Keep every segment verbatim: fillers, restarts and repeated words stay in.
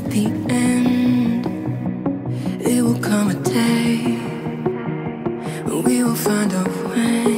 at the end, it will come a day when we will find a way.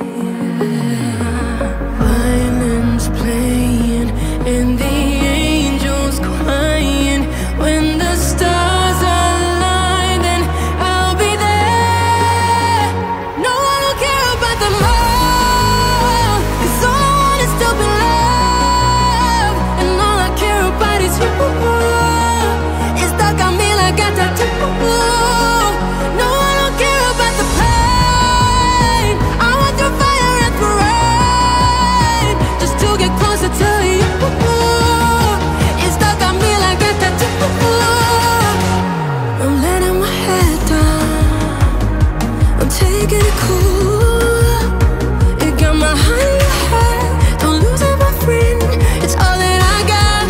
Violins playing and the angels crying. When the stars align, then I'll be there. No, I don't care about the more, 'cause all I want is to be loved, and all I care about is you. It's stuck on me like a tattoo. No, I don't care about the pain. I want the fire and the rain, just to get closer to you. It's stuck on me like a tattoo. I'm letting my head down, I'm taking it cool. It got my heart in your head, don't lose it, my friend. It's all that I got.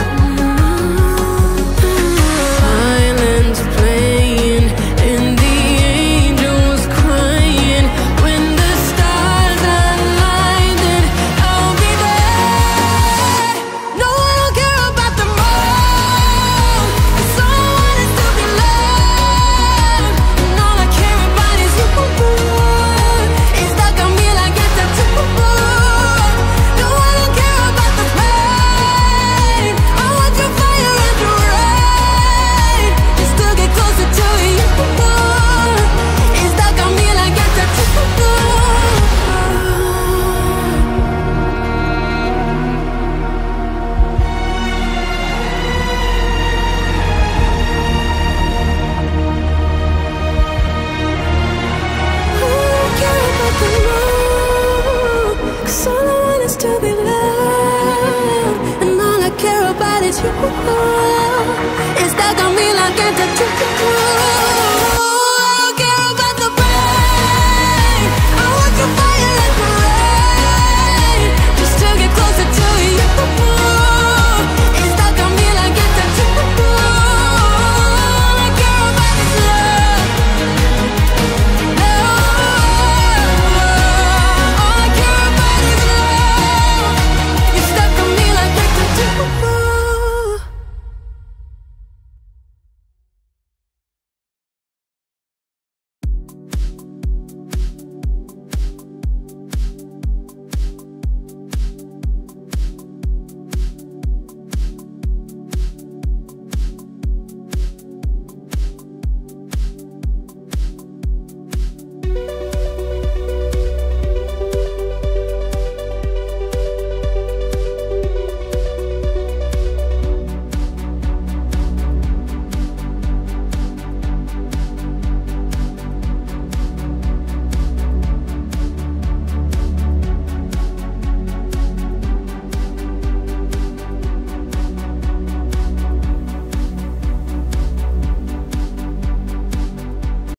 Violins playing and the angels crying. When the stars align, then I'll be there. No, I don't care about the more, 'cause all I want is to be loved, and all I care about is you. It's stuck on me like a tattoo. No, I don't care about the pain. I want your fire and your rain, just to get closer to you. It's stuck on me like a tattoo. Cause all I want is to be loved, and all I care about is you. It's stuck on me like a tattoo.